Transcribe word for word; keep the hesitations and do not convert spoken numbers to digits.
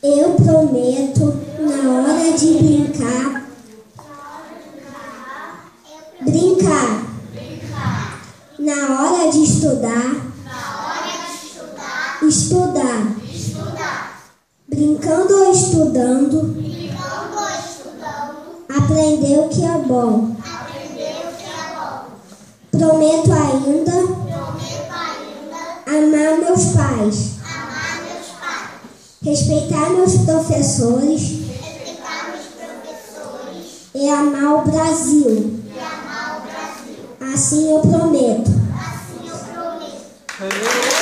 Eu prometo, na hora de brincar, brincar. Na hora de estudar, estudar. Brincando ou estudando, aprender o que é bom. Prometo ainda, amar meus pais. Respeitar meus professores, respeitar meus professores e amar o Brasil. e amar o Brasil. Assim eu prometo. Assim eu prometo.